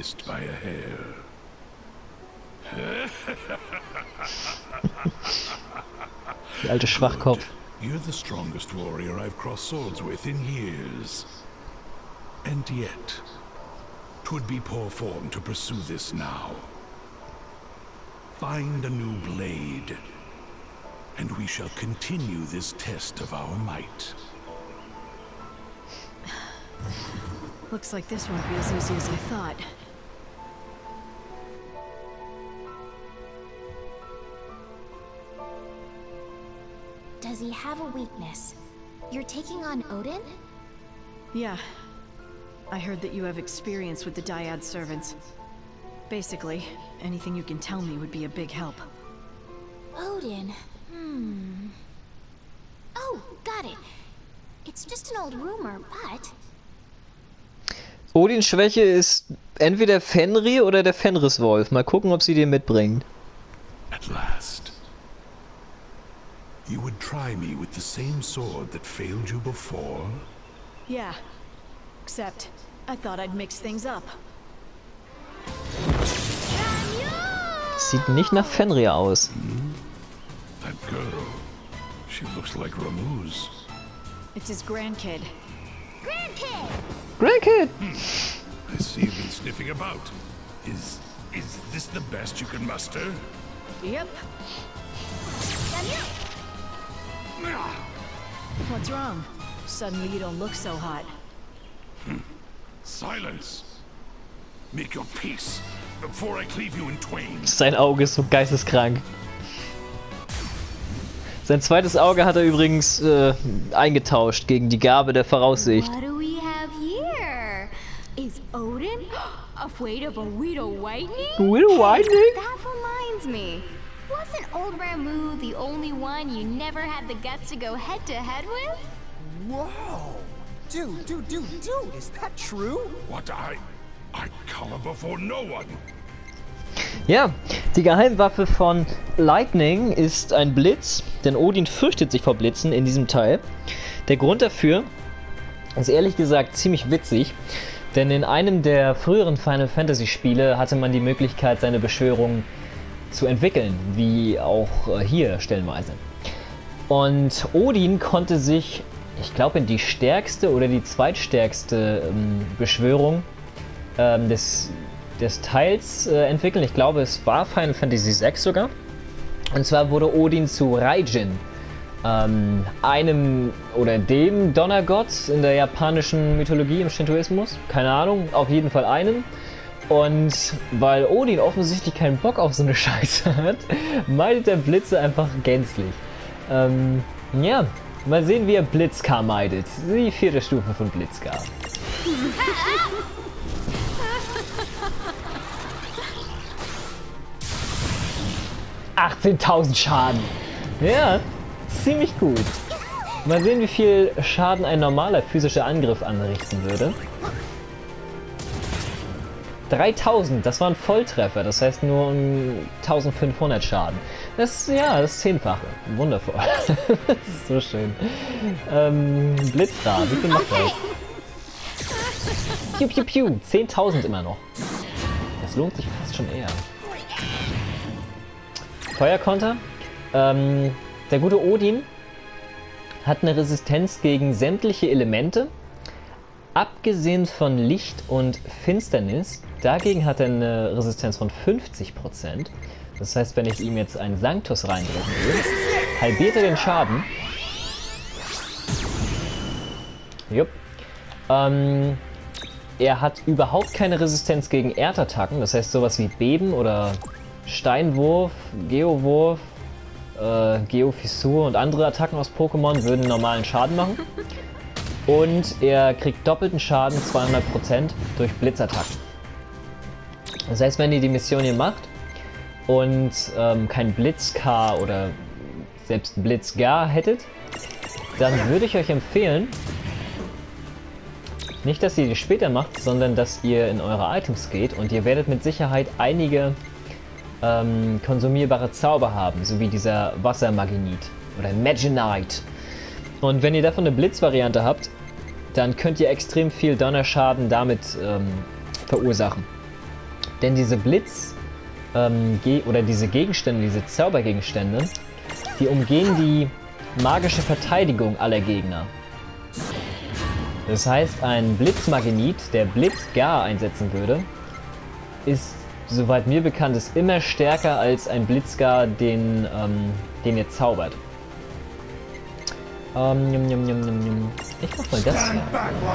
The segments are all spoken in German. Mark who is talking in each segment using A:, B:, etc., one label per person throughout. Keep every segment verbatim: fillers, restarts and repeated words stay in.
A: missed by a hair.
B: Der alte Schwachkopf.
A: You're the strongest warrior I've crossed swords with in years. And yet, 'twould be poor form to pursue this now. Find a new blade, and we shall continue this test of our might.
C: Looks like this won't be as easy as I thought.
D: Does he have a weakness? You're taking on Odin?
C: Yeah. I heard that you have experience with the Dyad servants. Basically, anything you can tell me would be a big help.
D: Odin? Hmm... Oh, got it. It's just an old rumor, but...
B: Odins Schwäche ist entweder Fenrir oder der Fenriswolf. Mal gucken, ob sie den mitbringt.
A: At last. You would try me with the same sword that failed you before?
C: Yeah. Except, I thought I'd mix things up.
B: Sieht nicht nach Fenrir aus.
A: Hmm? That girl. She looks like Ramuz.
C: It's his grandkid.
D: Grandkid!
B: Grandkid!
A: I see you've been sniffing about. Is... is this the best you can muster?
C: Yep. What's wrong? Suddenly you don't look so hot.
A: Silence! Make your peace before I cleave you in twain.
B: Sein Auge ist so geisteskrank. Sein zweites Auge hat er übrigens äh, eingetauscht gegen die Gabe der Voraussicht.
D: What do we have here? Is Odin afraid of a Widow Whitening?
B: Widow Whitening?
D: That reminds me. Wasn't old Ramu the only one you never had the guts to go head to head with?
E: Whoa! Dude, dude, dude, dude, is that true?
A: What I... I cower before no one.
B: Ja, die Geheimwaffe von Lightning ist ein Blitz, denn Odin fürchtet sich vor Blitzen in diesem Teil. Der Grund dafür ist ehrlich gesagt ziemlich witzig, denn in einem der früheren Final Fantasy Spiele hatte man die Möglichkeit, seine Beschwörung zu entwickeln, wie auch hier stellenweise. Und Odin konnte sich, ich glaube, in die stärkste oder die zweitstärkste ähm, Beschwörung ähm, des, des Teils äh, entwickeln. Ich glaube, es war Final Fantasy sechs sogar. Und zwar wurde Odin zu Raijin, ähm, einem oder dem Donnergott in der japanischen Mythologie, im Shintoismus. Keine Ahnung, auf jeden Fall einem. Und weil Odin offensichtlich keinen Bock auf so eine Scheiße hat, meidet er Blitze einfach gänzlich. Ähm, ja, mal sehen, wie er Blitzkar meidet. Die vierte Stufe von Blitzkar. achtzehntausend Schaden. Ja, ziemlich gut. Mal sehen, wie viel Schaden ein normaler physischer Angriff anrichten würde. dreitausend, das war ein Volltreffer, das heißt nur um eintausendfünfhundert Schaden. Das ist, ja, das Zehnfache. Wundervoll. Das ist so schön. Ähm, Blitzstar, wie viel macht das? Piu, piu, piu, zehntausend immer noch. Das lohnt sich fast schon eher. Feuerkonter. Ähm, der gute Odin hat eine Resistenz gegen sämtliche Elemente, abgesehen von Licht und Finsternis. Dagegen hat er eine Resistenz von fünfzig Prozent. Das heißt, wenn ich ihm jetzt einen Sanctus reindrücken will, halbiert er den Schaden. Jupp. Ähm, er hat überhaupt keine Resistenz gegen Erdattacken. Das heißt, sowas wie Beben oder Steinwurf, Geowurf, äh, Geofissur und andere Attacken aus Pokémon würden normalen Schaden machen. Und er kriegt doppelten Schaden, zweihundert Prozent, durch Blitzattacken. Das heißt, wenn ihr die Mission hier macht und ähm, kein Blitzkar oder selbst Blitzgar hättet, dann würde ich euch empfehlen, nicht, dass ihr die später macht, sondern dass ihr in eure Items geht und ihr werdet mit Sicherheit einige ähm, konsumierbare Zauber haben, so wie dieser Wassermaginit oder Maginite. Und wenn ihr davon eine Blitzvariante habt, dann könnt ihr extrem viel Donnerschaden damit ähm, verursachen. Denn diese Blitz- ähm, Ge oder diese Gegenstände, diese Zaubergegenstände, die umgehen die magische Verteidigung aller Gegner. Das heißt, ein Blitzmagnit, der Blitzgar einsetzen würde, ist, soweit mir bekannt ist, immer stärker als ein Blitzgar, den, ähm, den ihr zaubert. Ähm, yum, yum, yum, yum, yum. Ich mach mal das hier.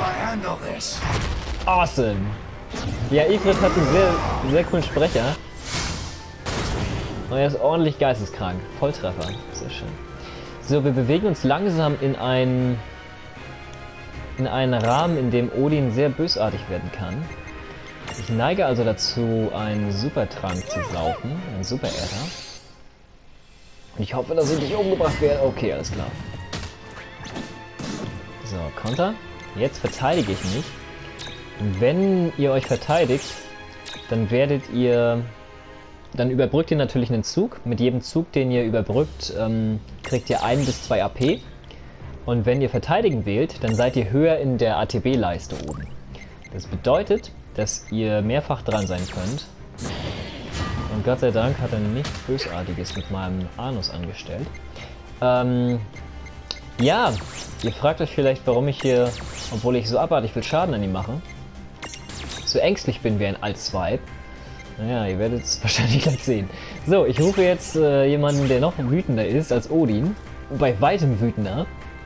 B: Awesome! Ja, Ifrit hat einen sehr, sehr coolen Sprecher. Und er ist ordentlich geisteskrank. Volltreffer. Sehr schön. So, wir bewegen uns langsam in ein in einen Rahmen, in dem Odin sehr bösartig werden kann. Ich neige also dazu, einen Supertrank zu saufen, einen Superäther. Und ich hoffe, dass ich nicht umgebracht werde. Okay, alles klar. So, Konter. Jetzt verteidige ich mich. Und wenn ihr euch verteidigt, dann werdet ihr... Dann überbrückt ihr natürlich einen Zug. Mit jedem Zug, den ihr überbrückt, ähm, kriegt ihr ein bis zwei A P. Und wenn ihr Verteidigen wählt, dann seid ihr höher in der A T B-Leiste oben. Das bedeutet, dass ihr mehrfach dran sein könnt. Und Gott sei Dank hat er nichts Bösartiges mit meinem Anus angestellt. Ähm, ja, ihr fragt euch vielleicht, warum ich hier, obwohl ich so abartig viel Schaden an ihm mache, so ängstlich bin wie ein Altsweib. Naja, ihr werdet es wahrscheinlich gleich sehen. So, ich rufe jetzt äh, jemanden, der noch wütender ist als Odin. Bei weitem wütender.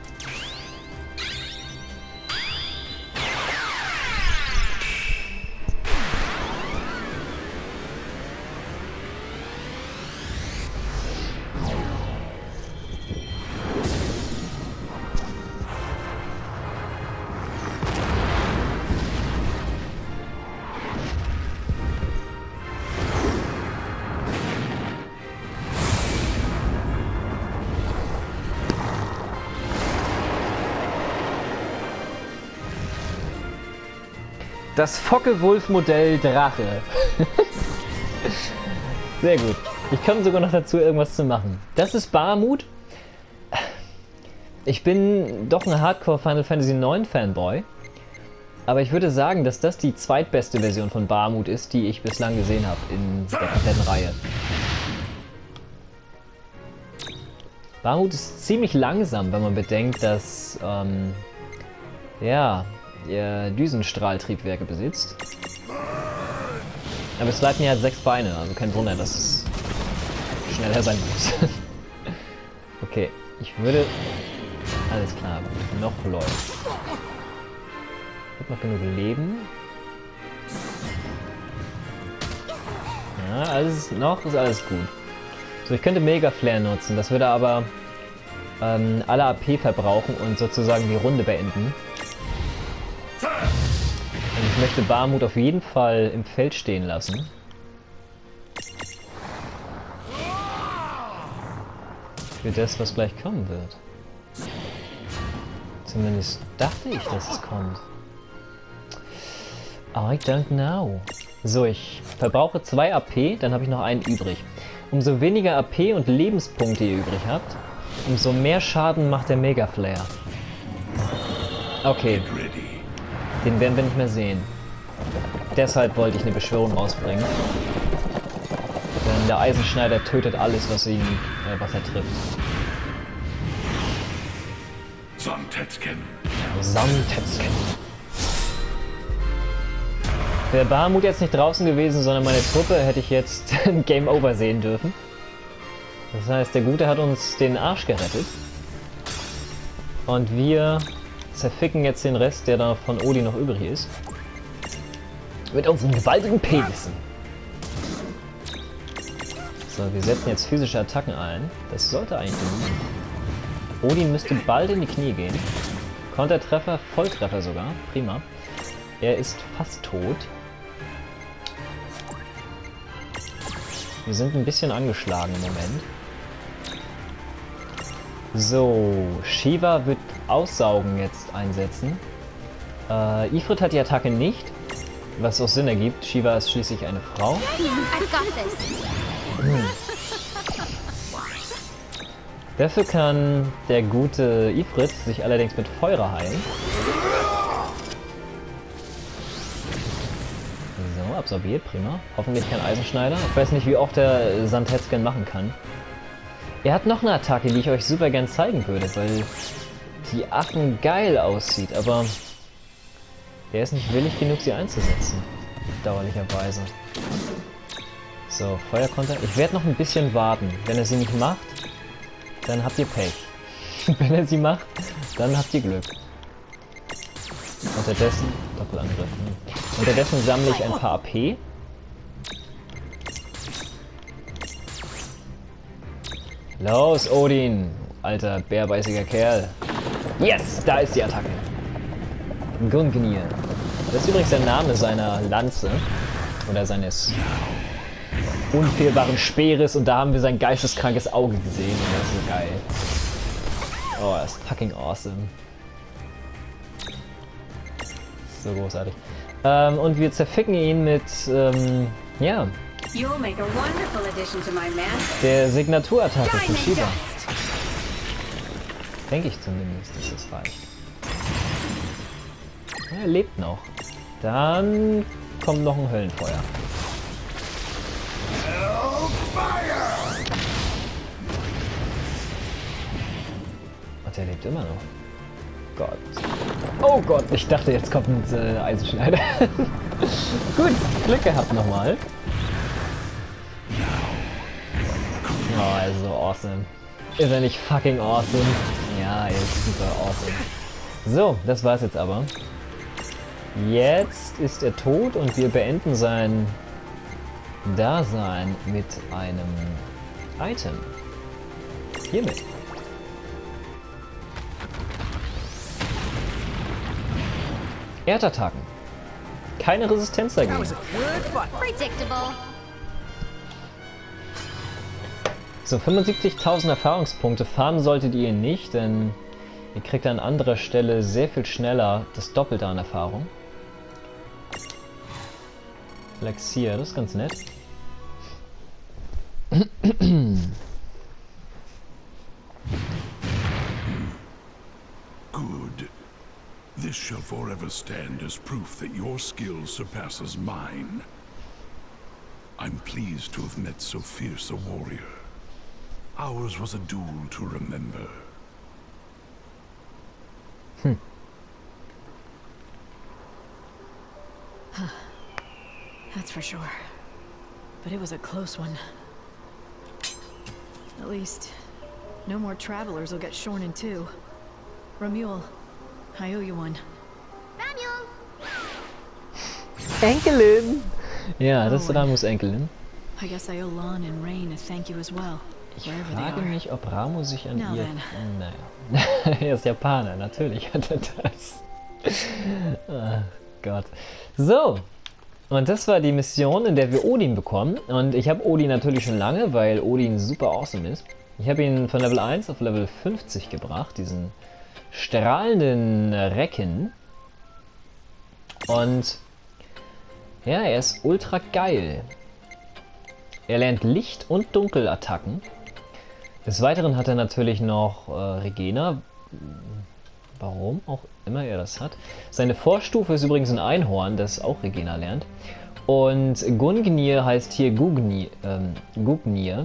B: Das Focke-Wulf-Modell Drache. Sehr gut. Ich komme sogar noch dazu, irgendwas zu machen. Das ist Bahamut. Ich bin doch ein Hardcore Final Fantasy neun Fanboy. Aber ich würde sagen, dass das die zweitbeste Version von Bahamut ist, die ich bislang gesehen habe in der kompletten Reihe. Bahamut ist ziemlich langsam, wenn man bedenkt, dass ähm, ja, er Düsenstrahltriebwerke besitzt. Aber Sleipnir hat sechs Beine, also kein Wunder, dass es schneller sein muss. Okay, ich würde... Alles klar, noch läuft. Ich habe noch genug Leben. Ja, alles noch ist alles gut. So, ich könnte Mega Flare nutzen, das würde aber ähm, alle A P verbrauchen und sozusagen die Runde beenden. Und ich möchte Bahamut auf jeden Fall im Feld stehen lassen. Für das, was gleich kommen wird. Zumindest dachte ich, dass es kommt. I don't know. So, ich verbrauche zwei A P, dann habe ich noch einen übrig. Umso weniger A P und Lebenspunkte ihr übrig habt, umso mehr Schaden macht der Mega Flare. Okay. Den werden wir nicht mehr sehen. Deshalb wollte ich eine Beschwörung rausbringen. Denn der Eisenschneider tötet alles, was ihn, äh, was er trifft.
A: Samtetsken.
B: Samtetsken. Wäre Bahamut jetzt nicht draußen gewesen, sondern meine Truppe, hätte ich jetzt ein Game Over sehen dürfen. Das heißt, der Gute hat uns den Arsch gerettet. Und wir zerficken jetzt den Rest, der da von Odin noch übrig ist. Mit unseren gewaltigen Penissen. So, wir setzen jetzt physische Attacken ein. Das sollte eigentlich genügen. Odin müsste bald in die Knie gehen. Kontertreffer, Volltreffer sogar. Prima. Er ist fast tot. Wir sind ein bisschen angeschlagen im Moment. So, Shiva wird Aussaugen jetzt einsetzen. Äh, Ifrit hat die Attacke nicht, was auch Sinn ergibt. Shiva ist schließlich eine Frau. Hm. Dafür kann der gute Ifrit sich allerdings mit Feuer heilen. So. Oh, absorbiert, prima. Hoffentlich kein Eisenschneider. Ich weiß nicht, wie oft der Sandheadscan machen kann. Er hat noch eine Attacke, die ich euch super gern zeigen würde, weil die Affen geil aussieht, aber er ist nicht willig genug, sie einzusetzen. Bedauerlicherweise. So, Feuerkonter. Ich werde noch ein bisschen warten. Wenn er sie nicht macht, dann habt ihr Pech. Wenn er sie macht, dann habt ihr Glück. Unterdessen, Doppelangriff. Unterdessen sammle ich ein paar A P. Los, Odin! Alter, bärbeißiger Kerl. Yes! Da ist die Attacke. Gungnir. Das ist übrigens der Name seiner Lanze. Oder seines unfehlbaren Speeres. Und da haben wir sein geisteskrankes Auge gesehen. Und das ist so geil. Oh, das ist fucking awesome. So großartig. Ähm, und wir zerficken ihn mit, ähm, ja, der Signaturattacke von Shiva. Denke ich zumindest, dass das reicht. Er lebt noch. Dann kommt noch ein Höllenfeuer. Und der lebt immer noch. Gott. Oh Gott, ich dachte, jetzt kommt ein äh, Eisenschneider. Gut, Glück gehabt nochmal. Oh, er ist so awesome. Ist er nicht fucking awesome? Ja, er ist super awesome. So, das war's jetzt aber. Jetzt ist er tot und wir beenden sein Dasein mit einem Item. Hiermit. Erdattacken. Keine Resistenz dagegen.
D: Predictable.
B: So, fünfundsiebzigtausend Erfahrungspunkte farmen solltet ihr nicht, denn ihr kriegt an anderer Stelle sehr viel schneller das Doppelte an Erfahrung. Elixier, das ist ganz nett.
A: Good. This shall forever stand as proof that your skill surpasses mine. I'm pleased to have met so fierce a warrior. Ours was a duel to remember.
B: Hm.
C: That's for sure. But it was a close one. At least, no more travelers will get shorn in two. Ramule, I owe you one.
D: Daniel!
B: Enkelin! Ja, das ist Ramus Enkelin.
C: I guess I owe Lon and Rain a thank you as well.
B: Ich frage mich, ob Ramu sich an
C: Now
B: ihr...
C: then.
B: Naja. Er ist Japaner, natürlich hat er das. Ach Gott. So. Und das war die Mission, in der wir Odin bekommen. Und ich habe Odin natürlich schon lange, weil Odin super awesome ist. Ich habe ihn von Level eins auf Level fünfzig gebracht, diesen strahlenden Recken. Und ja, er ist ultra geil. Er lernt Licht- und Dunkelattacken. Des Weiteren hat er natürlich noch äh, Regena. Warum auch immer er das hat. Seine Vorstufe ist übrigens ein Einhorn, das auch Regena lernt. Und Gungnir heißt hier Gugni, ähm, Gungnir.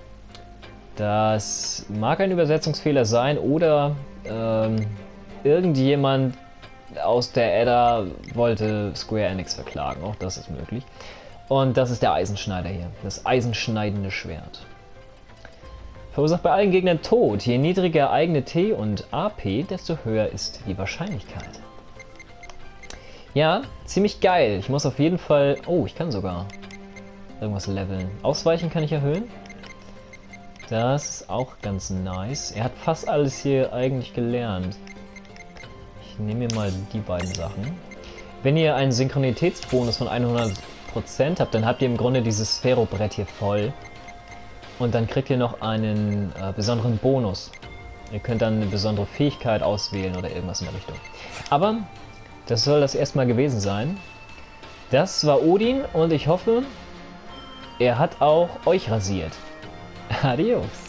B: Das mag ein Übersetzungsfehler sein oder ähm, irgendjemand aus der Edda wollte Square Enix verklagen. Auch das ist möglich. Und das ist der Eisenschneider hier. Das eisenschneidende Schwert. Verursacht bei allen Gegnern Tod. Je niedriger eigene T und A P, desto höher ist die Wahrscheinlichkeit. Ja, ziemlich geil. Ich muss auf jeden Fall... Oh, ich kann sogar irgendwas leveln. Ausweichen kann ich erhöhen. Das ist auch ganz nice. Er hat fast alles hier eigentlich gelernt. Ich nehme mir mal die beiden Sachen. Wenn ihr einen Synchronitätsbonus von hundert Prozent habt, dann habt ihr im Grunde dieses Sphärobrett hier voll. Und dann kriegt ihr noch einen äh, besonderen Bonus. Ihr könnt dann eine besondere Fähigkeit auswählen oder irgendwas in der Richtung. Aber das soll das erstmal gewesen sein. Das war Odin und ich hoffe, er hat auch euch rasiert. Adios.